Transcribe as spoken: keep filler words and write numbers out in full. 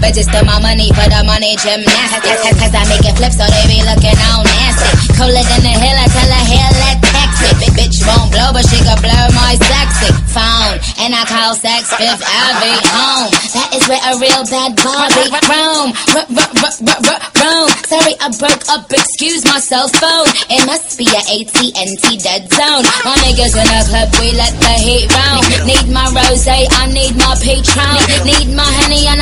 but just the my money for the money gymnastics. Cause I make it flip so they be looking all nasty. Colder than the hill, I tell her here, let tax it. B bitch won't blow, but she can blow my sexy phone. And I call sex Fifth Avenue home. That is where a real bad Barbie roam. Roam. Sorry, I broke up, excuse my cell phone. It must be a A T and T dead zone. My niggas in the club, we let the heat round. Need my rosé, I need my Patron. Need my honey, I